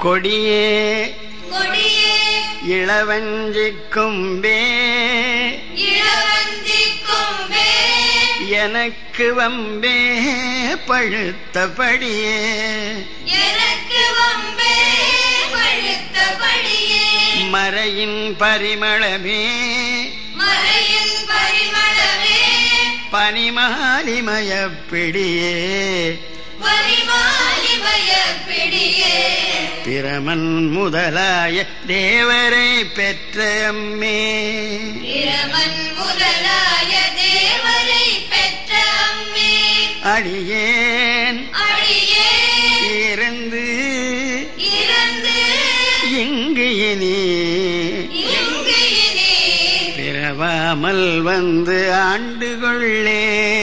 கொடியே கொடியே இளவஞ்சிக்கும்பே இளவஞ்சிக்கும்பே எனக்கு வம்பே பழுத்தபடியே எனக்கு வம்பே பழுத்தபடியே மறையின் பரிமளமே மறையின் பரிமளமே பனிமாலிமய பிடியே பனிமாலிமய பிடியே பிரமன் முதலாய தேவரை பெற்ற அம்மே பிரமன் முதலாய தேவரை பெற்ற அம்மே அடியேன் அடியேன் இருந்து இருந்து இங்கு இனி பிறவாமல் வந்து ஆண்டு கொள்ளே